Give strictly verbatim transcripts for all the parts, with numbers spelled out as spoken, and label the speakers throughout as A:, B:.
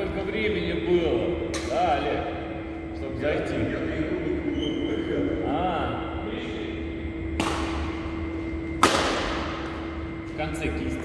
A: сколько времени было. Да, Олег, чтобы зайти. А. В конце кисти.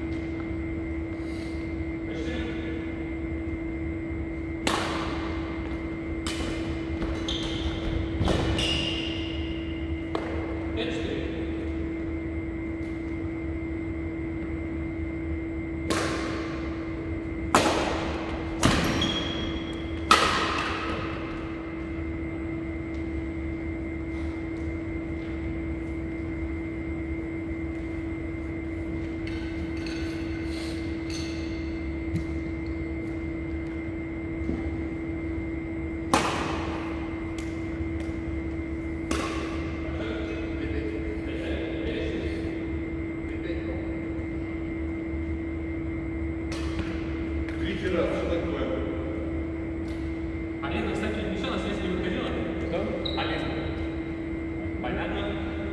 B: Алина, кстати, еще на связь не выходила?
A: Что?
B: Алина. Понятно?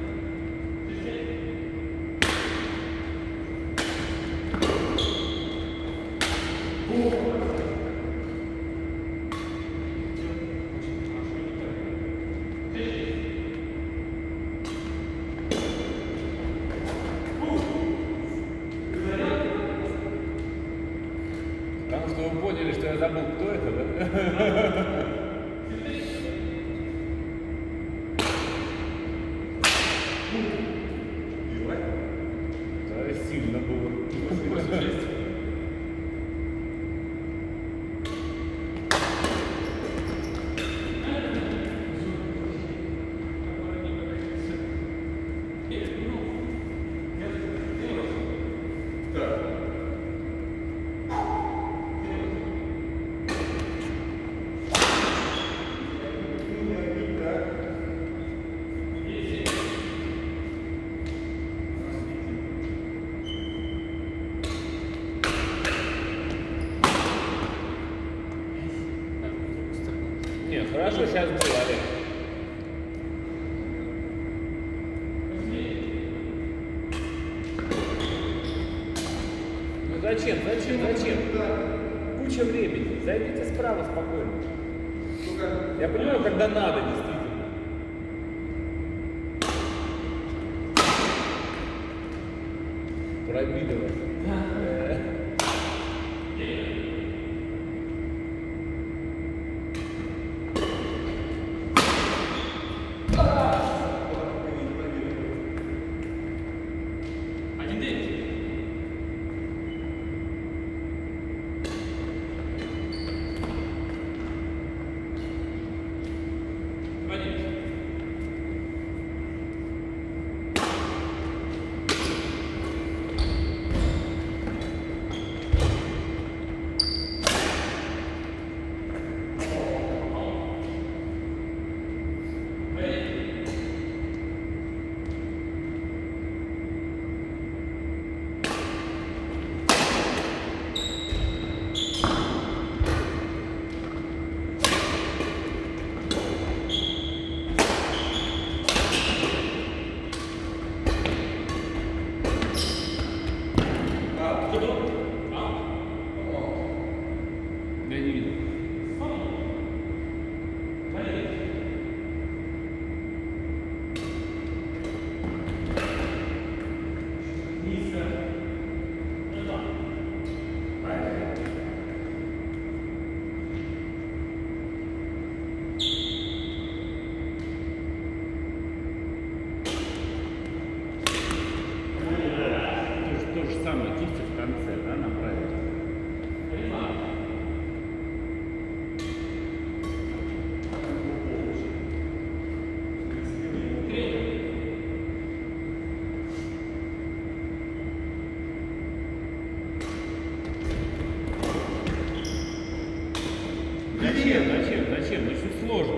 A: Потому что вы поняли, что я забыл, кто это, да? Да, сильно было. Нет, хорошо, сейчас было, Олег. Ну зачем, зачем, зачем? Куча времени. Зайдите справа спокойно. Я понимаю, когда надо, действительно. Пробидывать.
B: Один день. Вадим.
A: Я не видел. То же самое, кисти в конце, да, направить. Зачем, зачем, зачем? Очень сложно.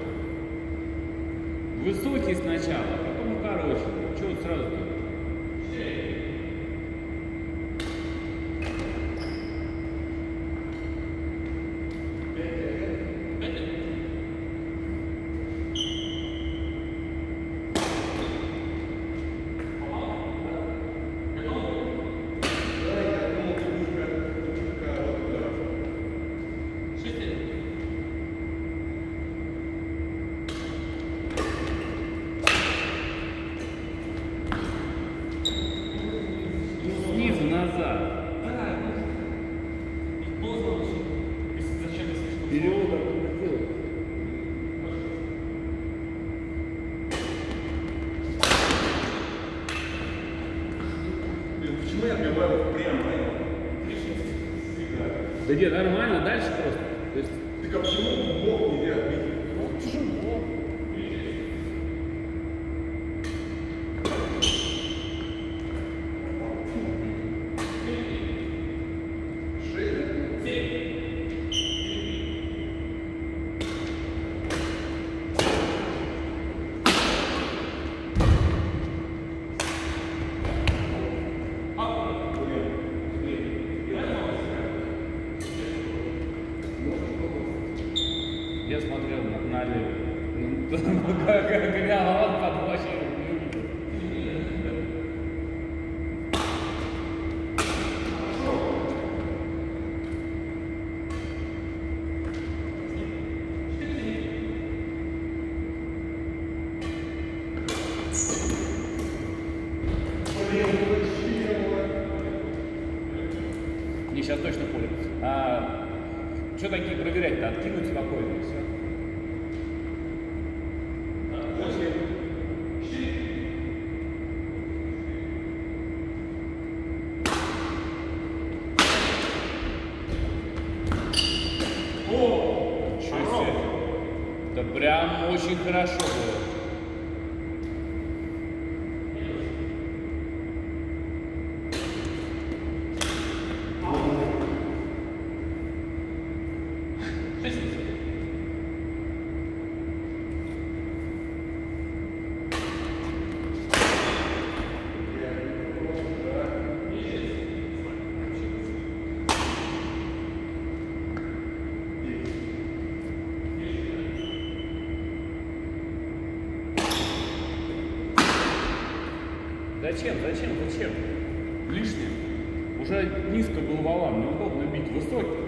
A: Высокий сначала, потом короче. Чего сразу? назад.
B: Да, ну, и поздно вообще. Если зачем, если что.
A: Периодом не делай.
C: Блин, почему я отбиваю прямо?
A: Да нет, нормально, дальше просто. То есть,
C: Так а почему в бок нельзя отбить?
A: ну, тяжело. Я смотрел на, на левый. Ну, как голова под вообще не увидел. Не, сейчас точно понял. А, что такие проверять-то? Откинуть спокойно, и все.
C: О!
A: Ничего себе. Да прям очень хорошо было. Зачем? Зачем? Зачем? Лишнее. Уже низко был валан, неудобно бить. Высокий.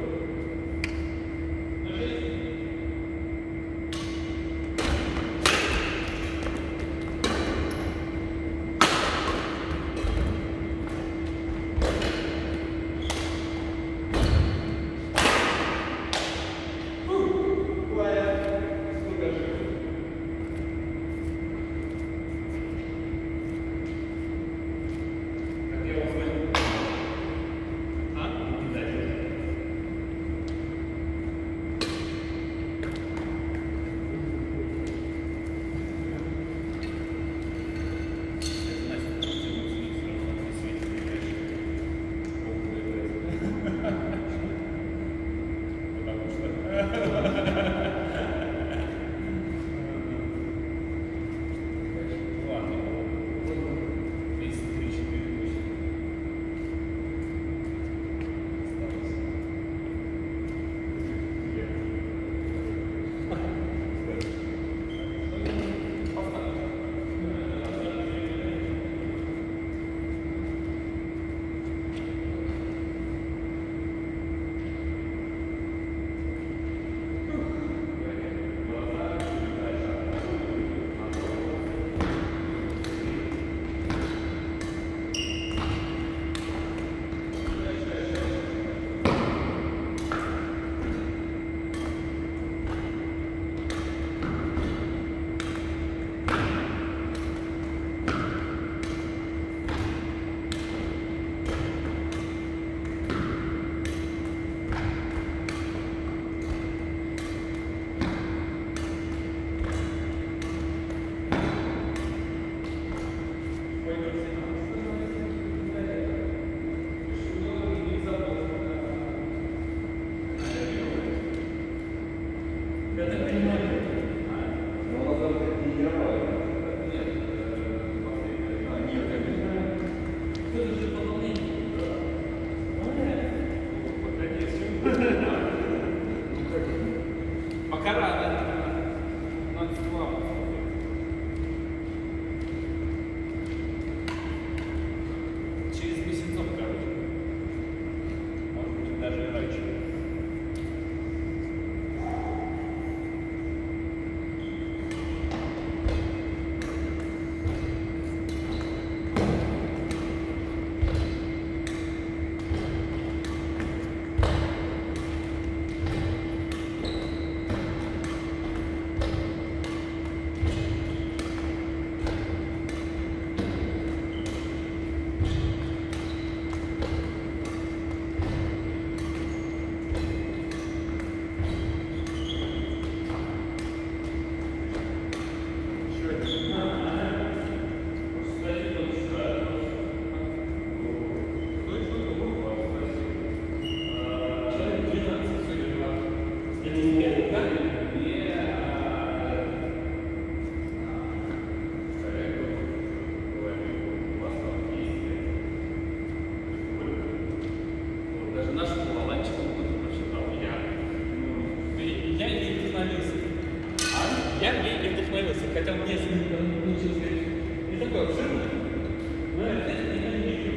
B: Даже нашему Валанчику кто-то прочитал. Я. Я ей вдохновился.
A: А я ей не вдохновился, хотя мне с ним получилось, конечно, не такое обширное. Но это не видео.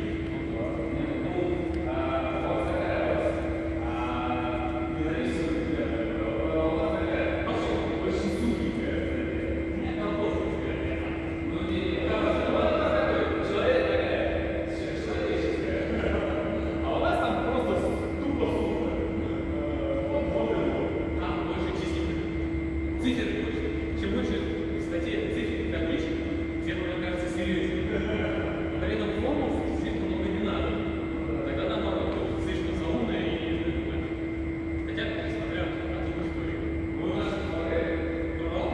B: Чем больше в статье цифр и табличек, тем она кажется серьезнее. Но при этом формул слишком много не надо. Тогда наоборот, слишком заумная и недопонимаемая. Хотя, несмотря на ту историю. Вы у нас дурал?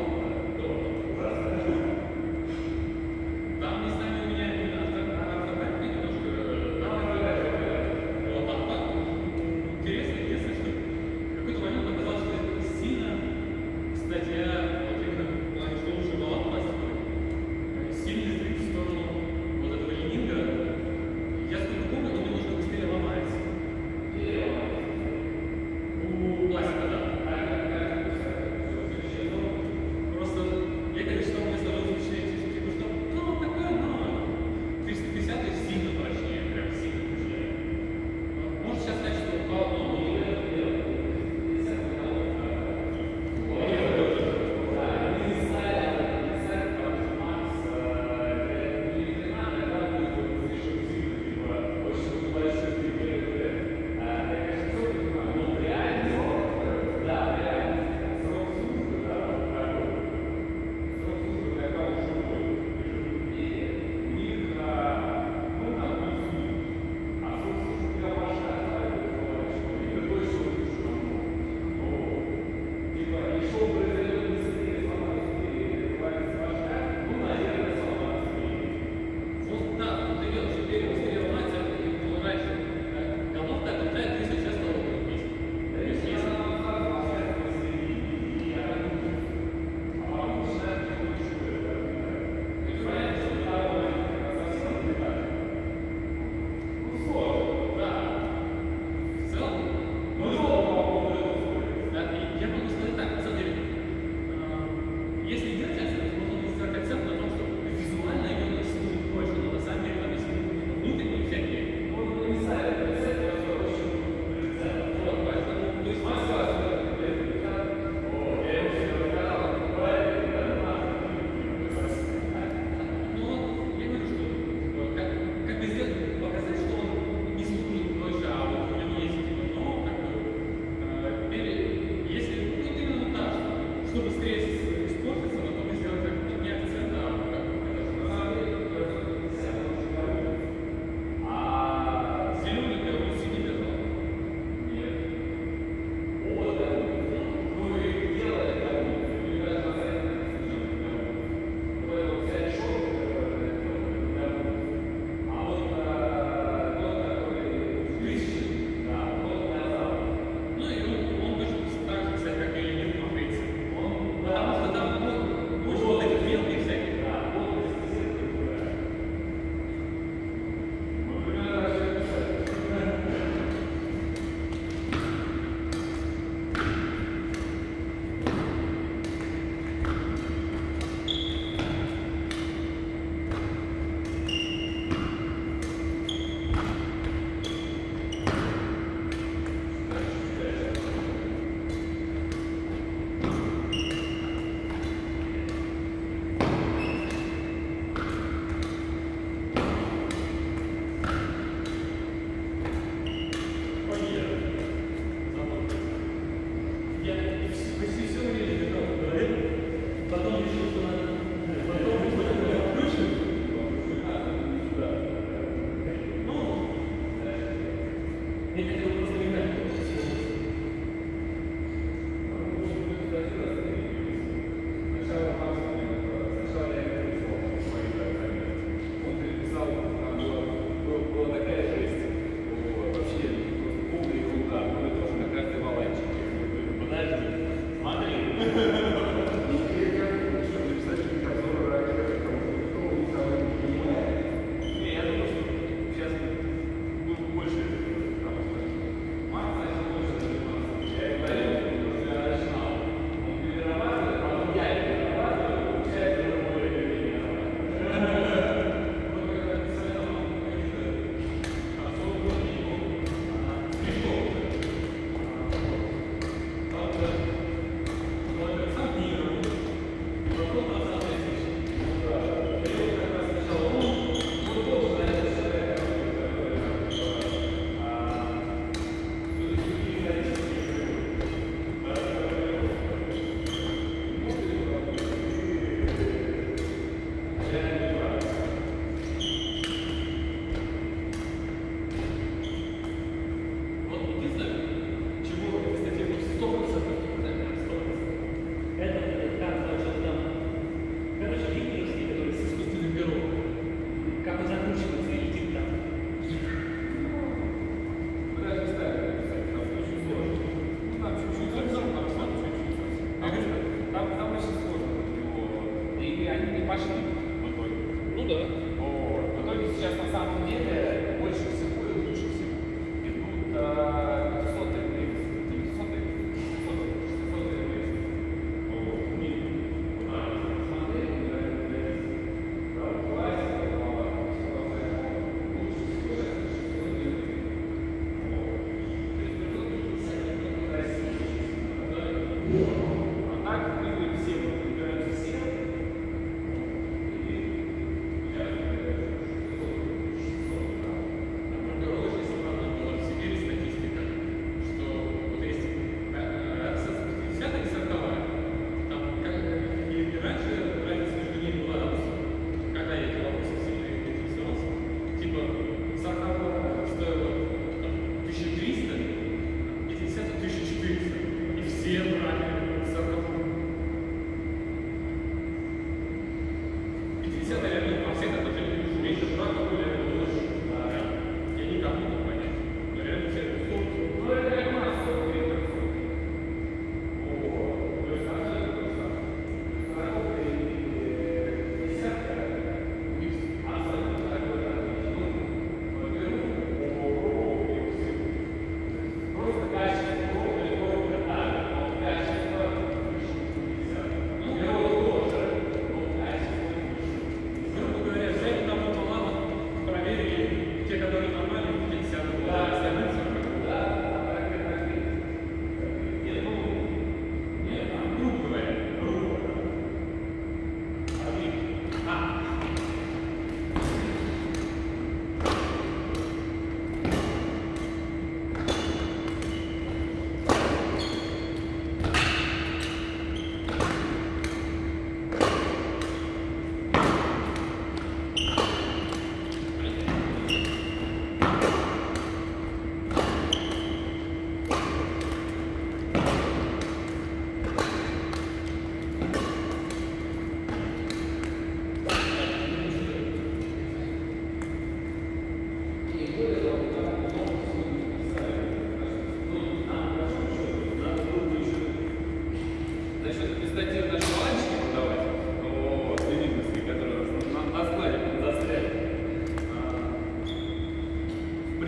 B: Там местами у меня автография немножко. Вот, а так интересно, единственное, что в какой-то момент показалось, что это сильно статья. Сильный сдвиг в сторону вот этого Ленинграда. Я сколько помню, он немножко быстрее ломается. У пластика, да. Просто я, конечно, что мне сложилось впечатление, типа, что, ну, такое, но триста пятьдесят сильно прочнее, прям сильно прочнее. Может сейчас сказать, что по одному чтобы стресс испортится, но мы сделаем так, ну, не акцент, а как а зеленый прям вот синий держал? Нет. Вот, да. Ну и делает, да, и даже на сайте, вот взять шоу, а вот тот, который тысячи, да, вот назад. Ну и он, он вышел так же, кстати, как и Ленин в Африке. Потому что там больше вот этих мелких всяких. Да, вот мы примерно расчетали. Я почти все время держал в голове, потом решил, что надо, потом хоть такое включим. Ну, я хотел просто механику. Сначала я написал свои программы. Он переписал, там была такая жесть. Вообще, просто полная ерунда. Мы тоже на каждой валанчике. Подожди, смотри. Не, я думаю, что сейчас будет больше.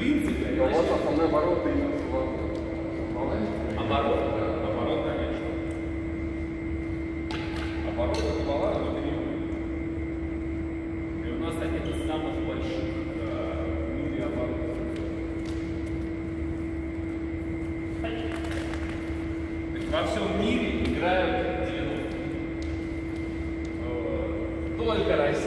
A: принципе,
C: Но у вас основной оборот именно в Малайзии.
A: оборот, да, оборот, конечно. Оборот это мало, но это не будет. И у нас один из самых больших э, в мире оборотов. Во всем мире играют девяностые. Только Россия.